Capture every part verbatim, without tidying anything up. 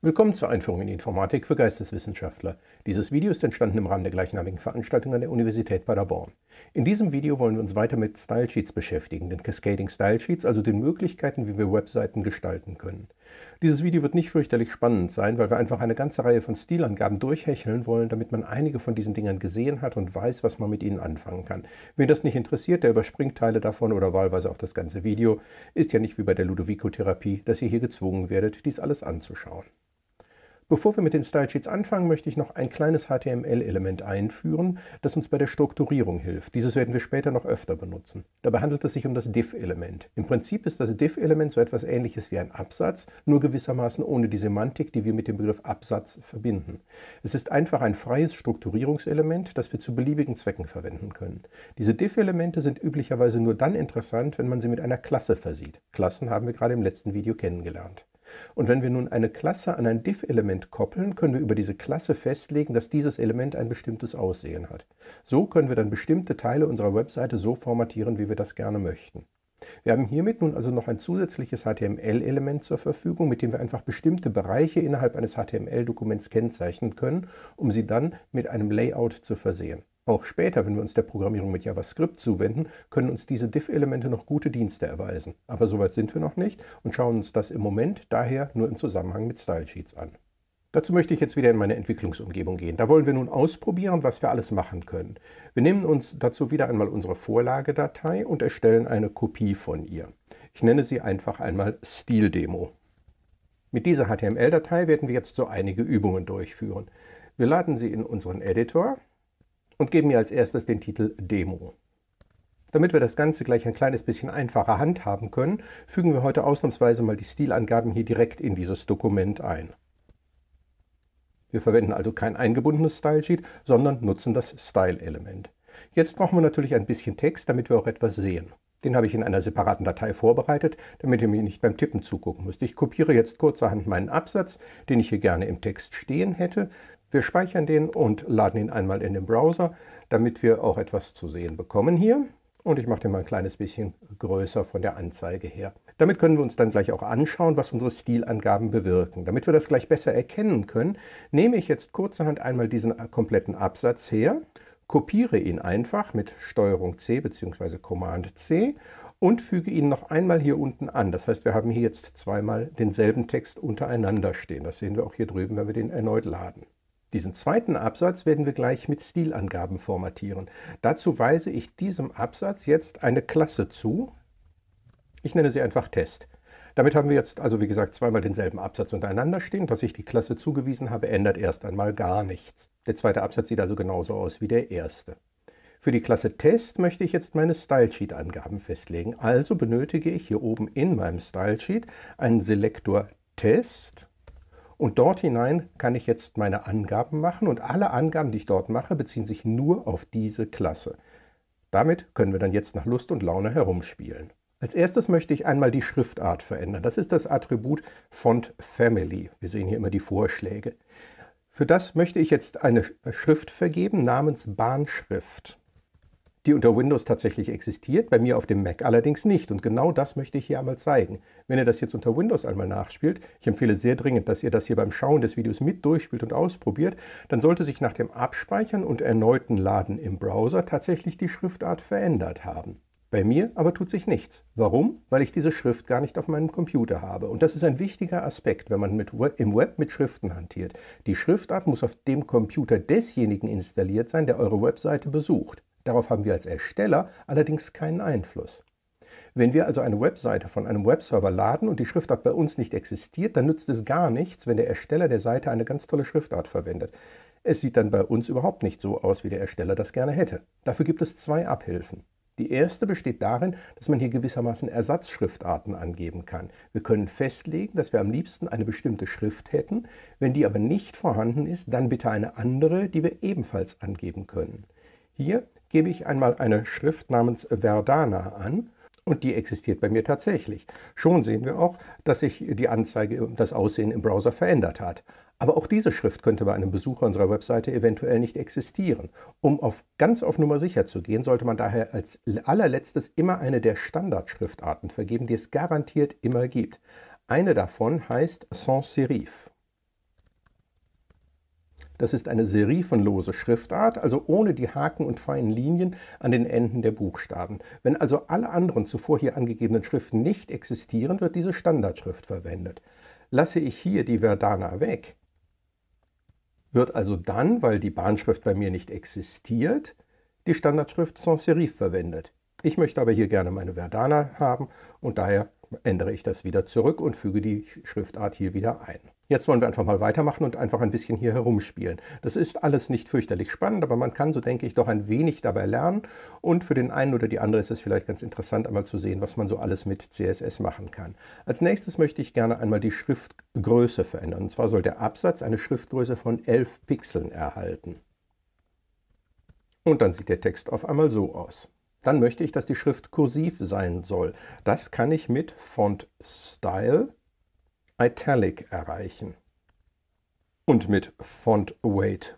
Willkommen zur Einführung in die Informatik für Geisteswissenschaftler. Dieses Video ist entstanden im Rahmen der gleichnamigen Veranstaltung an der Universität Paderborn. In diesem Video wollen wir uns weiter mit Stylesheets beschäftigen, den Cascading Stylesheets, also den Möglichkeiten, wie wir Webseiten gestalten können. Dieses Video wird nicht fürchterlich spannend sein, weil wir einfach eine ganze Reihe von Stilangaben durchhecheln wollen, damit man einige von diesen Dingern gesehen hat und weiß, was man mit ihnen anfangen kann. Wen das nicht interessiert, der überspringt Teile davon oder wahlweise auch das ganze Video. Ist ja nicht wie bei der Ludovico-Therapie, dass ihr hier gezwungen werdet, dies alles anzuschauen. Bevor wir mit den Stylesheets anfangen, möchte ich noch ein kleines H T M L-Element einführen, das uns bei der Strukturierung hilft. Dieses werden wir später noch öfter benutzen. Dabei handelt es sich um das Div-Element. Im Prinzip ist das Div-Element so etwas Ähnliches wie ein Absatz, nur gewissermaßen ohne die Semantik, die wir mit dem Begriff Absatz verbinden. Es ist einfach ein freies Strukturierungselement, das wir zu beliebigen Zwecken verwenden können. Diese Div-Elemente sind üblicherweise nur dann interessant, wenn man sie mit einer Klasse versieht. Klassen haben wir gerade im letzten Video kennengelernt. Und wenn wir nun eine Klasse an ein Div-Element koppeln, können wir über diese Klasse festlegen, dass dieses Element ein bestimmtes Aussehen hat. So können wir dann bestimmte Teile unserer Webseite so formatieren, wie wir das gerne möchten. Wir haben hiermit nun also noch ein zusätzliches H T M L-Element zur Verfügung, mit dem wir einfach bestimmte Bereiche innerhalb eines H T M L-Dokuments kennzeichnen können, um sie dann mit einem Layout zu versehen. Auch später, wenn wir uns der Programmierung mit JavaScript zuwenden, können uns diese Div-Elemente noch gute Dienste erweisen. Aber soweit sind wir noch nicht und schauen uns das im Moment daher nur im Zusammenhang mit Stylesheets an. Dazu möchte ich jetzt wieder in meine Entwicklungsumgebung gehen. Da wollen wir nun ausprobieren, was wir alles machen können. Wir nehmen uns dazu wieder einmal unsere Vorlagedatei und erstellen eine Kopie von ihr. Ich nenne sie einfach einmal Stildemo. Mit dieser H T M L-Datei werden wir jetzt so einige Übungen durchführen. Wir laden sie in unseren Editor und geben ihr als erstes den Titel Demo. Damit wir das Ganze gleich ein kleines bisschen einfacher handhaben können, fügen wir heute ausnahmsweise mal die Stilangaben hier direkt in dieses Dokument ein. Wir verwenden also kein eingebundenes Stylesheet, sondern nutzen das Style-Element. Jetzt brauchen wir natürlich ein bisschen Text, damit wir auch etwas sehen. Den habe ich in einer separaten Datei vorbereitet, damit ihr mir nicht beim Tippen zugucken müsst. Ich kopiere jetzt kurzerhand meinen Absatz, den ich hier gerne im Text stehen hätte. Wir speichern den und laden ihn einmal in den Browser, damit wir auch etwas zu sehen bekommen hier. Und ich mache den mal ein kleines bisschen größer von der Anzeige her. Damit können wir uns dann gleich auch anschauen, was unsere Stilangaben bewirken. Damit wir das gleich besser erkennen können, nehme ich jetzt kurzerhand einmal diesen kompletten Absatz her, kopiere ihn einfach mit Steuerung C bzw. Command C und füge ihn noch einmal hier unten an. Das heißt, wir haben hier jetzt zweimal denselben Text untereinander stehen. Das sehen wir auch hier drüben, wenn wir den erneut laden. Diesen zweiten Absatz werden wir gleich mit Stilangaben formatieren. Dazu weise ich diesem Absatz jetzt eine Klasse zu. Ich nenne sie einfach Test. Damit haben wir jetzt also, wie gesagt, zweimal denselben Absatz untereinander stehen. Dass ich die Klasse zugewiesen habe, ändert erst einmal gar nichts. Der zweite Absatz sieht also genauso aus wie der erste. Für die Klasse Test möchte ich jetzt meine Stylesheet-Angaben festlegen. Also benötige ich hier oben in meinem Stylesheet einen Selektor Test. Und dort hinein kann ich jetzt meine Angaben machen und alle Angaben, die ich dort mache, beziehen sich nur auf diese Klasse. Damit können wir dann jetzt nach Lust und Laune herumspielen. Als erstes möchte ich einmal die Schriftart verändern. Das ist das Attribut Font Family. Wir sehen hier immer die Vorschläge. Für das möchte ich jetzt eine Schrift vergeben namens Bahnschrift, die unter Windows tatsächlich existiert, bei mir auf dem Mac allerdings nicht. Und genau das möchte ich hier einmal zeigen. Wenn ihr das jetzt unter Windows einmal nachspielt, ich empfehle sehr dringend, dass ihr das hier beim Schauen des Videos mit durchspielt und ausprobiert, dann sollte sich nach dem Abspeichern und erneuten Laden im Browser tatsächlich die Schriftart verändert haben. Bei mir aber tut sich nichts. Warum? Weil ich diese Schrift gar nicht auf meinem Computer habe. Und das ist ein wichtiger Aspekt, wenn man mit Web, im Web mit Schriften hantiert. Die Schriftart muss auf dem Computer desjenigen installiert sein, der eure Webseite besucht. Darauf haben wir als Ersteller allerdings keinen Einfluss. Wenn wir also eine Webseite von einem Webserver laden und die Schriftart bei uns nicht existiert, dann nützt es gar nichts, wenn der Ersteller der Seite eine ganz tolle Schriftart verwendet. Es sieht dann bei uns überhaupt nicht so aus, wie der Ersteller das gerne hätte. Dafür gibt es zwei Abhilfen. Die erste besteht darin, dass man hier gewissermaßen Ersatzschriftarten angeben kann. Wir können festlegen, dass wir am liebsten eine bestimmte Schrift hätten. Wenn die aber nicht vorhanden ist, dann bitte eine andere, die wir ebenfalls angeben können. Hier gebe ich einmal eine Schrift namens Verdana an und die existiert bei mir tatsächlich. Schon sehen wir auch, dass sich die Anzeige und das Aussehen im Browser verändert hat. Aber auch diese Schrift könnte bei einem Besucher unserer Webseite eventuell nicht existieren. Um auf ganz auf Nummer sicher zu gehen, sollte man daher als allerletztes immer eine der Standardschriftarten vergeben, die es garantiert immer gibt. Eine davon heißt Sans Serif. Das ist eine serifenlose Schriftart, also ohne die Haken und feinen Linien an den Enden der Buchstaben. Wenn also alle anderen zuvor hier angegebenen Schriften nicht existieren, wird diese Standardschrift verwendet. Lasse ich hier die Verdana weg, wird also dann, weil die Bahnschrift bei mir nicht existiert, die Standardschrift Sans Serif verwendet. Ich möchte aber hier gerne meine Verdana haben und daher ändere ich das wieder zurück und füge die Schriftart hier wieder ein. Jetzt wollen wir einfach mal weitermachen und einfach ein bisschen hier herumspielen. Das ist alles nicht fürchterlich spannend, aber man kann, so denke ich, doch ein wenig dabei lernen. Und für den einen oder die andere ist es vielleicht ganz interessant, einmal zu sehen, was man so alles mit C S S machen kann. Als nächstes möchte ich gerne einmal die Schriftgröße verändern. Und zwar soll der Absatz eine Schriftgröße von elf Pixeln erhalten. Und dann sieht der Text auf einmal so aus. Dann möchte ich, dass die Schrift kursiv sein soll. Das kann ich mit Font Style Italic erreichen. Und mit Font Weight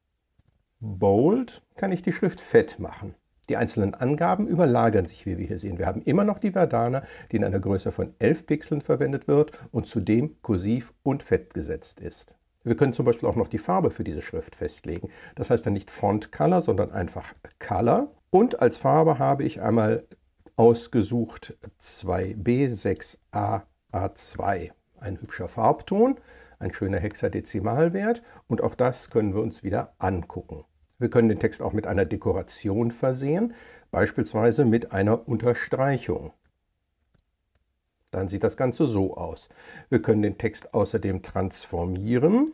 Bold kann ich die Schrift fett machen. Die einzelnen Angaben überlagern sich, wie wir hier sehen. Wir haben immer noch die Verdana, die in einer Größe von elf Pixeln verwendet wird und zudem kursiv und fett gesetzt ist. Wir können zum Beispiel auch noch die Farbe für diese Schrift festlegen. Das heißt dann nicht Font Color, sondern einfach Color. Und als Farbe habe ich einmal ausgesucht zwei B sechs A A zwei. Ein hübscher Farbton, ein schöner Hexadezimalwert und auch das können wir uns wieder angucken. Wir können den Text auch mit einer Dekoration versehen, beispielsweise mit einer Unterstreichung. Dann sieht das Ganze so aus. Wir können den Text außerdem transformieren.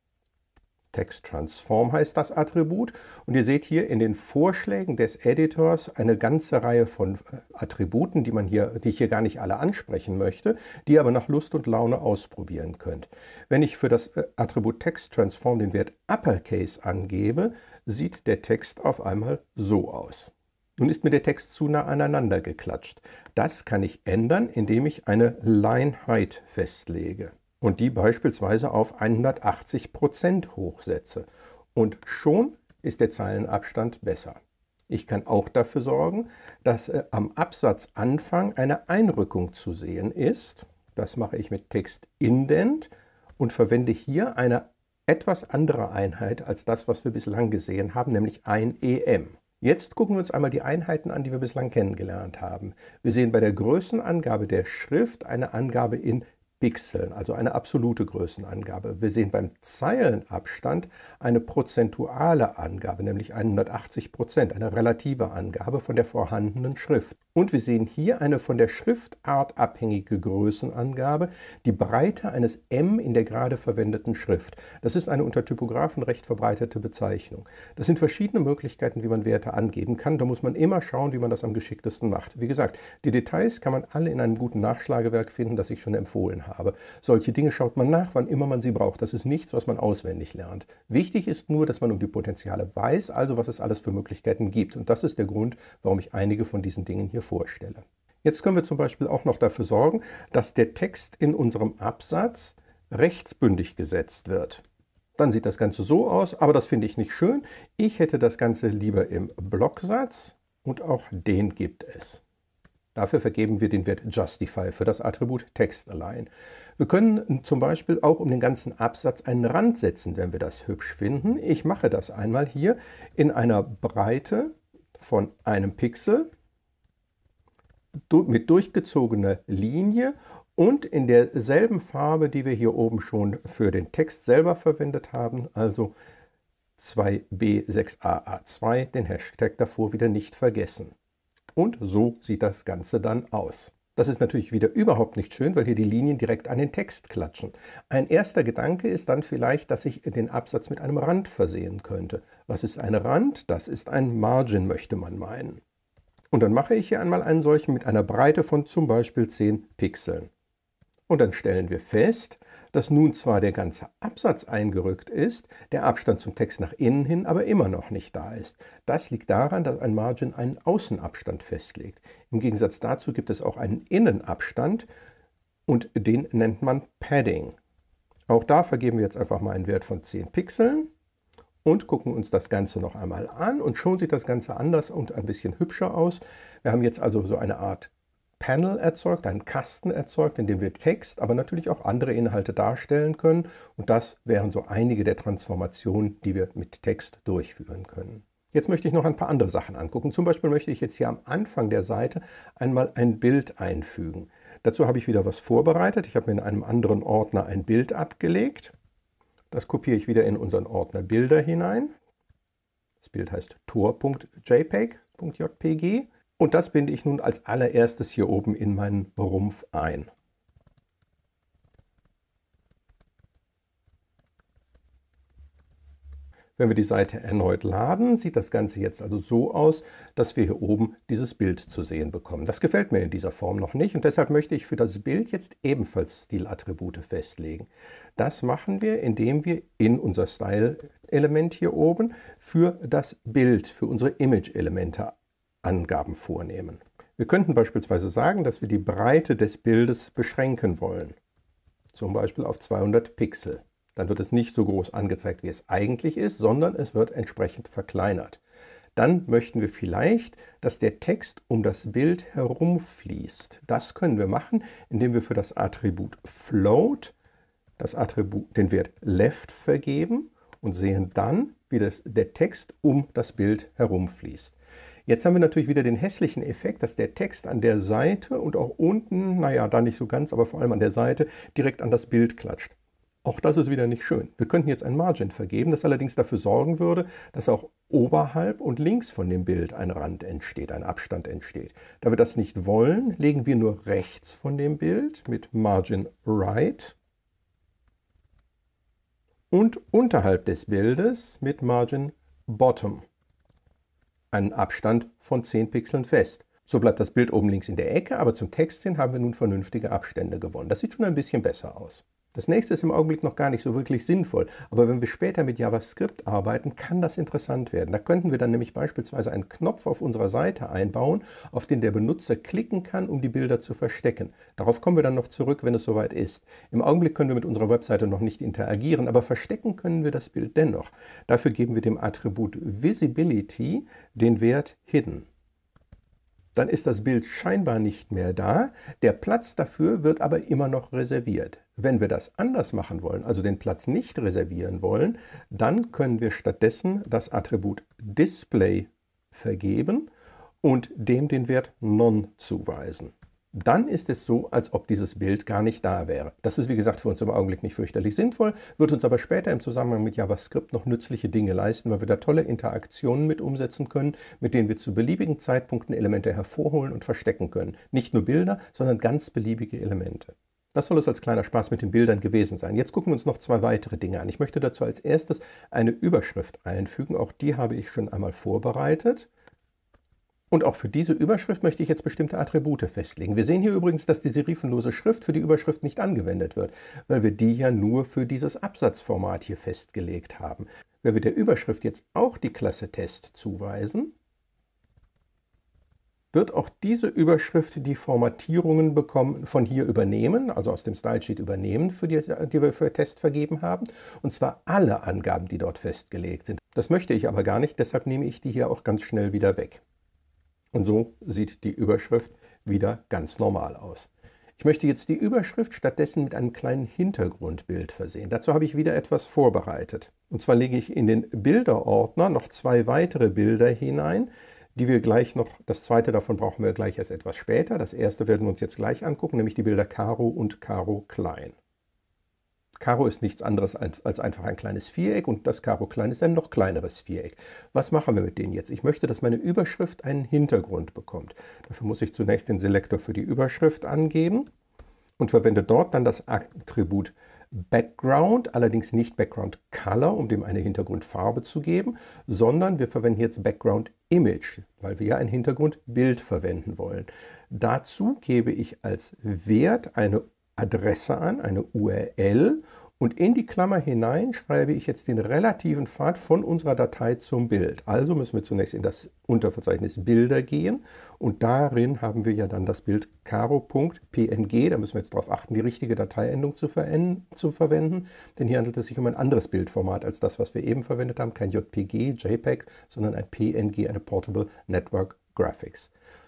Text Transform heißt das Attribut. Und ihr seht hier in den Vorschlägen des Editors eine ganze Reihe von Attributen, die, man hier, die ich hier gar nicht alle ansprechen möchte, die ihr aber nach Lust und Laune ausprobieren könnt. Wenn ich für das Attribut Text Transform den Wert Uppercase angebe, sieht der Text auf einmal so aus. Nun ist mir der Text zu nah aneinander geklatscht. Das kann ich ändern, indem ich eine Line Height festlege und die beispielsweise auf hundertachtzig Prozent hochsetze. Und schon ist der Zeilenabstand besser. Ich kann auch dafür sorgen, dass äh, am Absatzanfang eine Einrückung zu sehen ist. Das mache ich mit Text Indent und verwende hier eine etwas andere Einheit als das, was wir bislang gesehen haben, nämlich ein E M. Jetzt gucken wir uns einmal die Einheiten an, die wir bislang kennengelernt haben. Wir sehen bei der Größenangabe der Schrift eine Angabe in Pixeln, also eine absolute Größenangabe. Wir sehen beim Zeilenabstand eine prozentuale Angabe, nämlich hundertachtzig Prozent, eine relative Angabe von der vorhandenen Schrift. Und wir sehen hier eine von der Schriftart abhängige Größenangabe, die Breite eines M in der gerade verwendeten Schrift. Das ist eine unter Typografen recht verbreitete Bezeichnung. Das sind verschiedene Möglichkeiten, wie man Werte angeben kann. Da muss man immer schauen, wie man das am geschicktesten macht. Wie gesagt, die Details kann man alle in einem guten Nachschlagewerk finden, das ich schon empfohlen habe. habe. Solche Dinge schaut man nach, wann immer man sie braucht. Das ist nichts, was man auswendig lernt. Wichtig ist nur, dass man um die Potenziale weiß, also was es alles für Möglichkeiten gibt. Und das ist der Grund, warum ich einige von diesen Dingen hier vorstelle. Jetzt können wir zum Beispiel auch noch dafür sorgen, dass der Text in unserem Absatz rechtsbündig gesetzt wird. Dann sieht das Ganze so aus, aber das finde ich nicht schön. Ich hätte das Ganze lieber im Blocksatz und auch den gibt es. Dafür vergeben wir den Wert Justify für das Attribut TextAlign. Wir können zum Beispiel auch um den ganzen Absatz einen Rand setzen, wenn wir das hübsch finden. Ich mache das einmal hier in einer Breite von einem Pixel mit durchgezogener Linie und in derselben Farbe, die wir hier oben schon für den Text selber verwendet haben, also zwei B sechs A A zwei, den Hashtag davor wieder nicht vergessen. Und so sieht das Ganze dann aus. Das ist natürlich wieder überhaupt nicht schön, weil hier die Linien direkt an den Text klatschen. Ein erster Gedanke ist dann vielleicht, dass ich den Absatz mit einem Rand versehen könnte. Was ist ein Rand? Das ist ein Margin, möchte man meinen. Und dann mache ich hier einmal einen solchen mit einer Breite von zum Beispiel zehn Pixeln. Und dann stellen wir fest, dass nun zwar der ganze Absatz eingerückt ist, der Abstand zum Text nach innen hin aber immer noch nicht da ist. Das liegt daran, dass ein Margin einen Außenabstand festlegt. Im Gegensatz dazu gibt es auch einen Innenabstand und den nennt man Padding. Auch da vergeben wir jetzt einfach mal einen Wert von zehn Pixeln und gucken uns das Ganze noch einmal an und schon sieht das Ganze anders und ein bisschen hübscher aus. Wir haben jetzt also so eine Art Panel erzeugt, einen Kasten erzeugt, in dem wir Text, aber natürlich auch andere Inhalte darstellen können. Und das wären so einige der Transformationen, die wir mit Text durchführen können. Jetzt möchte ich noch ein paar andere Sachen angucken. Zum Beispiel möchte ich jetzt hier am Anfang der Seite einmal ein Bild einfügen. Dazu habe ich wieder was vorbereitet. Ich habe mir in einem anderen Ordner ein Bild abgelegt. Das kopiere ich wieder in unseren Ordner Bilder hinein. Das Bild heißt tor.jpg. Und das binde ich nun als allererstes hier oben in meinen Rumpf ein. Wenn wir die Seite erneut laden, sieht das Ganze jetzt also so aus, dass wir hier oben dieses Bild zu sehen bekommen. Das gefällt mir in dieser Form noch nicht und deshalb möchte ich für das Bild jetzt ebenfalls Stilattribute festlegen. Das machen wir, indem wir in unser Style-Element hier oben für das Bild, für unsere Image-Elemente Angaben vornehmen. Wir könnten beispielsweise sagen, dass wir die Breite des Bildes beschränken wollen. Zum Beispiel auf zweihundert Pixel. Dann wird es nicht so groß angezeigt, wie es eigentlich ist, sondern es wird entsprechend verkleinert. Dann möchten wir vielleicht, dass der Text um das Bild herumfließt. Das können wir machen, indem wir für das Attribut Float das Attribut, den Wert Left vergeben und sehen dann, wie das, der Text um das Bild herumfließt. Jetzt haben wir natürlich wieder den hässlichen Effekt, dass der Text an der Seite und auch unten, naja, da nicht so ganz, aber vor allem an der Seite, direkt an das Bild klatscht. Auch das ist wieder nicht schön. Wir könnten jetzt ein Margin vergeben, das allerdings dafür sorgen würde, dass auch oberhalb und links von dem Bild ein Rand entsteht, ein Abstand entsteht. Da wir das nicht wollen, legen wir nur rechts von dem Bild mit Margin Right und unterhalb des Bildes mit Margin Bottom einen Abstand von zehn Pixeln fest. So bleibt das Bild oben links in der Ecke, aber zum Text hin haben wir nun vernünftige Abstände gewonnen. Das sieht schon ein bisschen besser aus. Das nächste ist im Augenblick noch gar nicht so wirklich sinnvoll, aber wenn wir später mit JavaScript arbeiten, kann das interessant werden. Da könnten wir dann nämlich beispielsweise einen Knopf auf unserer Seite einbauen, auf den der Benutzer klicken kann, um die Bilder zu verstecken. Darauf kommen wir dann noch zurück, wenn es soweit ist. Im Augenblick können wir mit unserer Webseite noch nicht interagieren, aber verstecken können wir das Bild dennoch. Dafür geben wir dem Attribut Visibility den Wert Hidden. Dann ist das Bild scheinbar nicht mehr da, der Platz dafür wird aber immer noch reserviert. Wenn wir das anders machen wollen, also den Platz nicht reservieren wollen, dann können wir stattdessen das Attribut Display vergeben und dem den Wert None zuweisen. Dann ist es so, als ob dieses Bild gar nicht da wäre. Das ist wie gesagt für uns im Augenblick nicht fürchterlich sinnvoll, wird uns aber später im Zusammenhang mit JavaScript noch nützliche Dinge leisten, weil wir da tolle Interaktionen mit umsetzen können, mit denen wir zu beliebigen Zeitpunkten Elemente hervorholen und verstecken können. Nicht nur Bilder, sondern ganz beliebige Elemente. Das soll es als kleiner Spaß mit den Bildern gewesen sein. Jetzt gucken wir uns noch zwei weitere Dinge an. Ich möchte dazu als erstes eine Überschrift einfügen. Auch die habe ich schon einmal vorbereitet. Und auch für diese Überschrift möchte ich jetzt bestimmte Attribute festlegen. Wir sehen hier übrigens, dass die serifenlose Schrift für die Überschrift nicht angewendet wird, weil wir die ja nur für dieses Absatzformat hier festgelegt haben. Wenn wir der Überschrift jetzt auch die Klasse Test zuweisen, wird auch diese Überschrift die Formatierungen bekommen, von hier übernehmen, also aus dem Stylesheet übernehmen, für die, die wir für Test vergeben haben, und zwar alle Angaben, die dort festgelegt sind. Das möchte ich aber gar nicht, deshalb nehme ich die hier auch ganz schnell wieder weg. Und so sieht die Überschrift wieder ganz normal aus. Ich möchte jetzt die Überschrift stattdessen mit einem kleinen Hintergrundbild versehen. Dazu habe ich wieder etwas vorbereitet. Und zwar lege ich in den Bilderordner noch zwei weitere Bilder hinein, die wir gleich noch, das zweite davon brauchen wir gleich erst etwas später. Das erste werden wir uns jetzt gleich angucken, nämlich die Bilder Caro und Caro Klein. Caro ist nichts anderes als, als einfach ein kleines Viereck und das Caro Klein ist ein noch kleineres Viereck. Was machen wir mit denen jetzt? Ich möchte, dass meine Überschrift einen Hintergrund bekommt. Dafür muss ich zunächst den Selektor für die Überschrift angeben und verwende dort dann das Attribut Background, allerdings nicht Background Color, um dem eine Hintergrundfarbe zu geben, sondern wir verwenden jetzt Background Image, weil wir ja ein Hintergrundbild verwenden wollen. Dazu gebe ich als Wert eine Adresse an, eine U R L, und in die Klammer hinein schreibe ich jetzt den relativen Pfad von unserer Datei zum Bild. Also müssen wir zunächst in das Unterverzeichnis Bilder gehen und darin haben wir ja dann das Bild caro.png. Da müssen wir jetzt darauf achten, die richtige Dateiendung zu, zu verwenden, denn hier handelt es sich um ein anderes Bildformat als das, was wir eben verwendet haben. Kein J P G, JPEG, sondern ein P N G, eine Portable Network Graphics.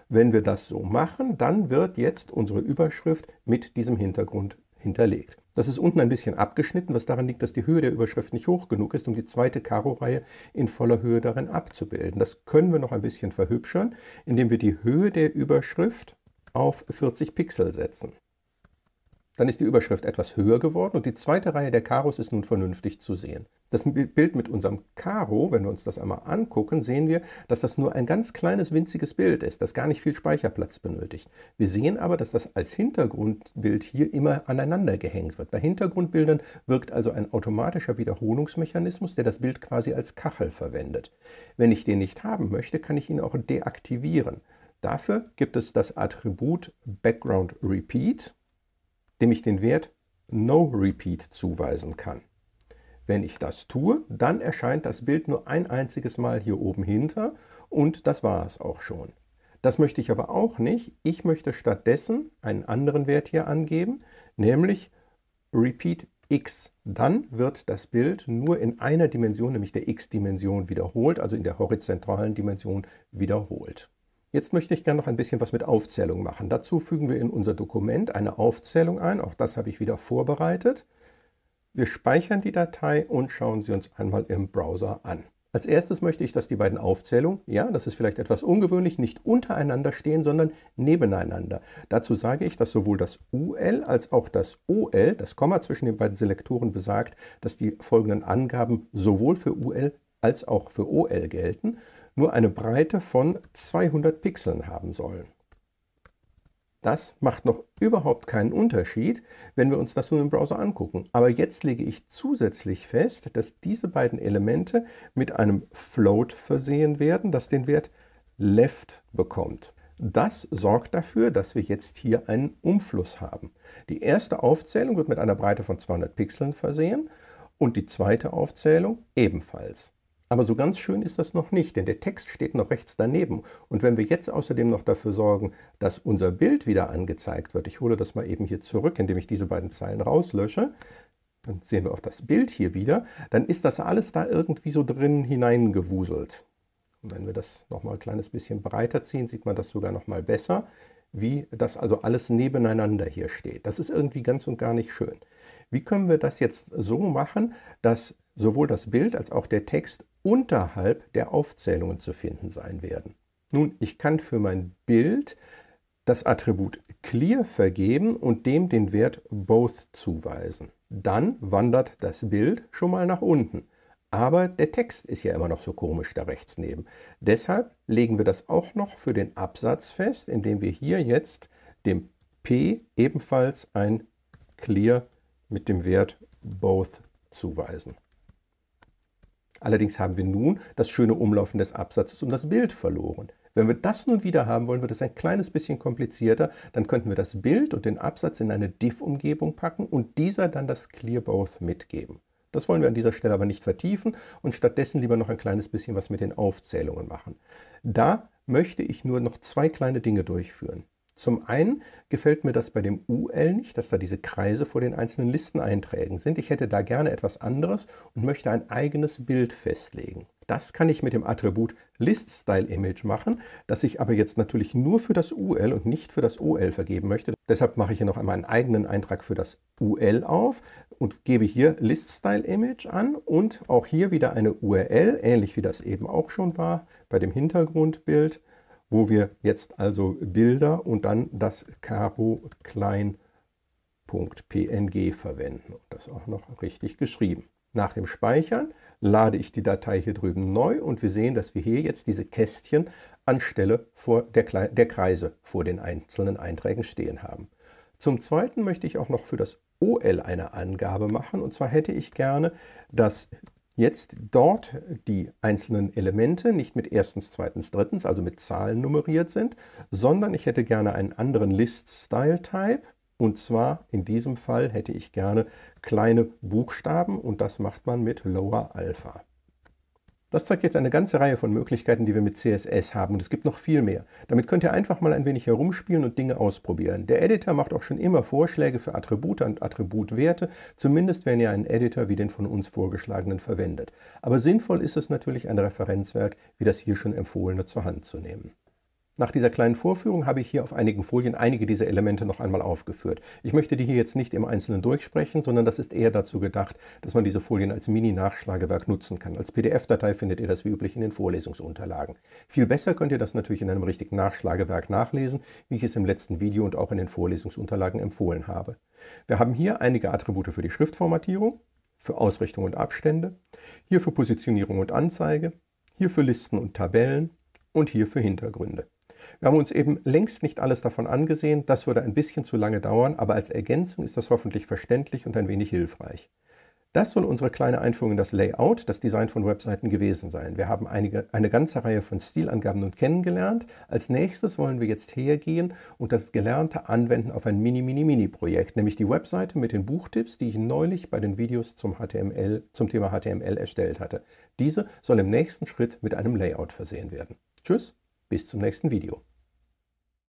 Wenn wir das so machen, dann wird jetzt unsere Überschrift mit diesem Hintergrund hinterlegt. Das ist unten ein bisschen abgeschnitten, was daran liegt, dass die Höhe der Überschrift nicht hoch genug ist, um die zweite Karo-Reihe in voller Höhe darin abzubilden. Das können wir noch ein bisschen verhübschern, indem wir die Höhe der Überschrift auf vierzig Pixel setzen. Dann ist die Überschrift etwas höher geworden und die zweite Reihe der Karos ist nun vernünftig zu sehen. Das Bild mit unserem Karo, wenn wir uns das einmal angucken, sehen wir, dass das nur ein ganz kleines, winziges Bild ist, das gar nicht viel Speicherplatz benötigt. Wir sehen aber, dass das als Hintergrundbild hier immer aneinander gehängt wird. Bei Hintergrundbildern wirkt also ein automatischer Wiederholungsmechanismus, der das Bild quasi als Kachel verwendet. Wenn ich den nicht haben möchte, kann ich ihn auch deaktivieren. Dafür gibt es das Attribut Background Repeat, dem ich den Wert NoRepeat zuweisen kann. Wenn ich das tue, dann erscheint das Bild nur ein einziges Mal hier oben hinter und das war es auch schon. Das möchte ich aber auch nicht. Ich möchte stattdessen einen anderen Wert hier angeben, nämlich Repeat X. Dann wird das Bild nur in einer Dimension, nämlich der X-Dimension, wiederholt, also in der horizontalen Dimension wiederholt. Jetzt möchte ich gerne noch ein bisschen was mit Aufzählung machen. Dazu fügen wir in unser Dokument eine Aufzählung ein. Auch das habe ich wieder vorbereitet. Wir speichern die Datei und schauen sie uns einmal im Browser an. Als erstes möchte ich, dass die beiden Aufzählungen, ja, das ist vielleicht etwas ungewöhnlich, nicht untereinander stehen, sondern nebeneinander. Dazu sage ich, dass sowohl das U L als auch das O L, das Komma zwischen den beiden Selektoren besagt, dass die folgenden Angaben sowohl für U L als auch für O L gelten, nur eine Breite von zweihundert Pixeln haben sollen. Das macht noch überhaupt keinen Unterschied, wenn wir uns das nun im Browser angucken. Aber jetzt lege ich zusätzlich fest, dass diese beiden Elemente mit einem Float versehen werden, das den Wert Left bekommt. Das sorgt dafür, dass wir jetzt hier einen Umfluss haben. Die erste Aufzählung wird mit einer Breite von zweihundert Pixeln versehen und die zweite Aufzählung ebenfalls. Aber so ganz schön ist das noch nicht, denn der Text steht noch rechts daneben. Und wenn wir jetzt außerdem noch dafür sorgen, dass unser Bild wieder angezeigt wird, ich hole das mal eben hier zurück, indem ich diese beiden Zeilen rauslösche, dann sehen wir auch das Bild hier wieder, dann ist das alles da irgendwie so drin hineingewuselt. Und wenn wir das nochmal ein kleines bisschen breiter ziehen, sieht man das sogar noch mal besser, wie das also alles nebeneinander hier steht. Das ist irgendwie ganz und gar nicht schön. Wie können wir das jetzt so machen, dass sowohl das Bild als auch der Text unterhalb der Aufzählungen zu finden sein werden? Nun, ich kann für mein Bild das Attribut Clear vergeben und dem den Wert Both zuweisen. Dann wandert das Bild schon mal nach unten. Aber der Text ist ja immer noch so komisch da rechts neben. Deshalb legen wir das auch noch für den Absatz fest, indem wir hier jetzt dem P ebenfalls ein Clear mit dem Wert Both zuweisen. Allerdings haben wir nun das schöne Umlaufen des Absatzes um das Bild verloren. Wenn wir das nun wieder haben wollen, wird es ein kleines bisschen komplizierter. Dann könnten wir das Bild und den Absatz in eine Div-Umgebung packen und dieser dann das Clear Both mitgeben. Das wollen wir an dieser Stelle aber nicht vertiefen und stattdessen lieber noch ein kleines bisschen was mit den Aufzählungen machen. Da möchte ich nur noch zwei kleine Dinge durchführen. Zum einen gefällt mir das bei dem U L nicht, dass da diese Kreise vor den einzelnen Listeneinträgen sind. Ich hätte da gerne etwas anderes und möchte ein eigenes Bild festlegen. Das kann ich mit dem Attribut ListStyleImage machen, das ich aber jetzt natürlich nur für das U L und nicht für das O L vergeben möchte. Deshalb mache ich hier noch einmal einen eigenen Eintrag für das U L auf und gebe hier ListStyleImage an und auch hier wieder eine U R L, ähnlich wie das eben auch schon war bei dem Hintergrundbild, wo wir jetzt also Bilder und dann das Karo-Klein.png verwenden. Und das auch noch richtig geschrieben. Nach dem Speichern lade ich die Datei hier drüben neu und wir sehen, dass wir hier jetzt diese Kästchen anstelle vor der, Kle der Kreise vor den einzelnen Einträgen stehen haben. Zum Zweiten möchte ich auch noch für das O L eine Angabe machen. Und zwar hätte ich gerne, dass jetzt dort die einzelnen Elemente nicht mit erstens, zweitens, drittens, also mit Zahlen nummeriert sind, sondern ich hätte gerne einen anderen List-Style-Type. Und zwar in diesem Fall hätte ich gerne kleine Buchstaben und das macht man mit Lower Alpha. Das zeigt jetzt eine ganze Reihe von Möglichkeiten, die wir mit C S S haben und es gibt noch viel mehr. Damit könnt ihr einfach mal ein wenig herumspielen und Dinge ausprobieren. Der Editor macht auch schon immer Vorschläge für Attribute und Attributwerte, zumindest wenn ihr einen Editor wie den von uns vorgeschlagenen verwendet. Aber sinnvoll ist es natürlich, ein Referenzwerk wie das hier schon empfohlene zur Hand zu nehmen. Nach dieser kleinen Vorführung habe ich hier auf einigen Folien einige dieser Elemente noch einmal aufgeführt. Ich möchte die hier jetzt nicht im Einzelnen durchsprechen, sondern das ist eher dazu gedacht, dass man diese Folien als Mini-Nachschlagewerk nutzen kann. Als P D F-Datei findet ihr das wie üblich in den Vorlesungsunterlagen. Viel besser könnt ihr das natürlich in einem richtigen Nachschlagewerk nachlesen, wie ich es im letzten Video und auch in den Vorlesungsunterlagen empfohlen habe. Wir haben hier einige Attribute für die Schriftformatierung, für Ausrichtung und Abstände, hier für Positionierung und Anzeige, hier für Listen und Tabellen und hier für Hintergründe. Wir haben uns eben längst nicht alles davon angesehen, das würde ein bisschen zu lange dauern, aber als Ergänzung ist das hoffentlich verständlich und ein wenig hilfreich. Das soll unsere kleine Einführung in das Layout, das Design von Webseiten gewesen sein. Wir haben einige, eine ganze Reihe von Stilangaben nun kennengelernt. Als nächstes wollen wir jetzt hergehen und das Gelernte anwenden auf ein Mini-Mini-Mini-Projekt, nämlich die Webseite mit den Buchtipps, die ich neulich bei den Videos zum H T M L, zum Thema H T M L erstellt hatte. Diese soll im nächsten Schritt mit einem Layout versehen werden. Tschüss, bis zum nächsten Video.